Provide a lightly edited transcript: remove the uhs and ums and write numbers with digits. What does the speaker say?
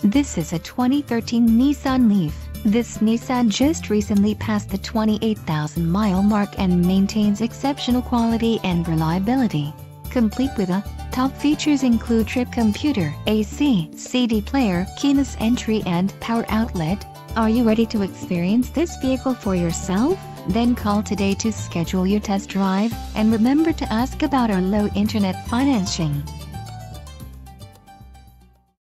This is a 2013 Nissan Leaf. This Nissan just recently passed the 28,000-mile mark and maintains exceptional quality and reliability. Complete with top features include trip computer, AC, CD player, keyless entry and power outlet. Are you ready to experience this vehicle for yourself? Then call today to schedule your test drive, and remember to ask about our low internet financing.